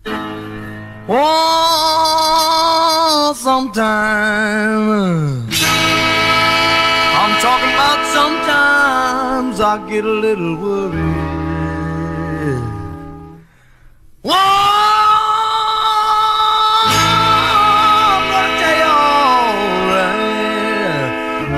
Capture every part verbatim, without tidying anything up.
Oh, sometimes I'm talking about sometimes I get a little worried. Whoa, I'm gonna tell you all right.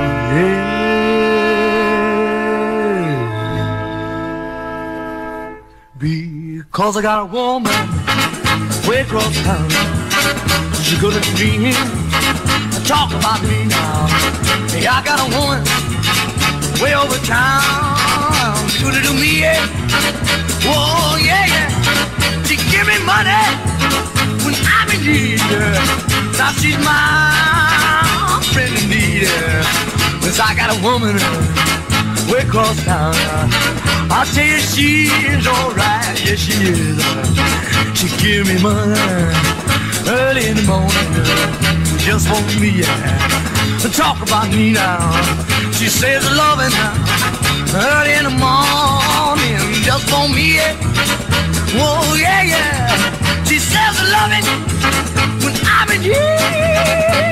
Yeah. Because I got a woman way across town. She's good at me. Talk about me now. Hey, I got a woman way over town. She's good to me, yeah. Whoa, yeah, yeah. She give me money when I'm in need. Yeah. Now she's my friend in need. Yeah. Cause I got a woman way across town. I'll tell you she's alright. Yes, she is. She give me money early in the morning, just for me, yeah. Talk about me now. She says loving early in the morning, just for me, yeah. Whoa, yeah, yeah. She says loving when I'm in here,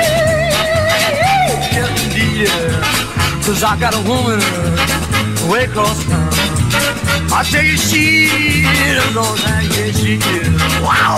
yes indeed, yeah. Cause I got a woman way across town. I tell you she is alright, yeah she is. Wow!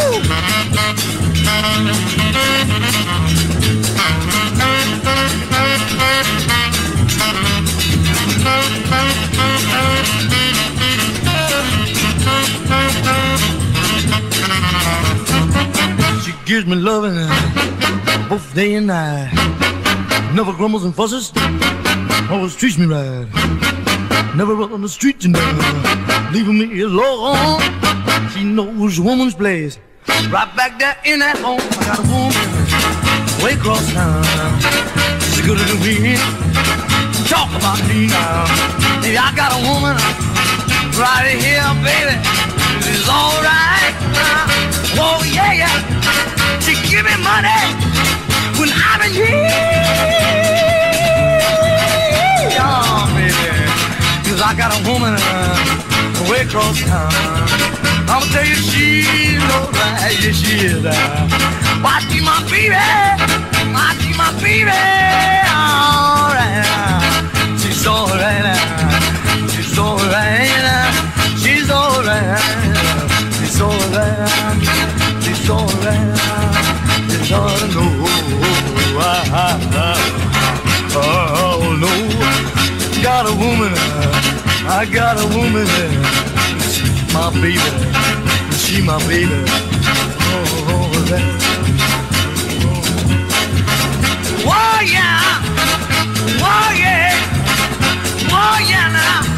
She gives me loving both day and night. Never grumbles and fusses, always treats me right. Never run on the street, you know, leaving me alone. She knows woman's place, right back there in that home. I got a woman way across town. She's good to me. Talk about me now. Hey, I got a woman right here, baby. It's alright. Oh yeah, yeah. She give me money when I'm in here. Oh, baby. Cause I got a woman uh, way across town. I'ma tell you she's alright, yeah she is. Uh, why she my baby? Why she my baby? Alright, uh, she's alright. Uh, she's alright. Uh, she's alright. She's alright. She's alright. She's alright. No, uh, uh, uh, oh no. Got a woman, I got a woman, she's my baby, she my baby. Oh, that. Oh yeah, oh yeah, oh yeah now.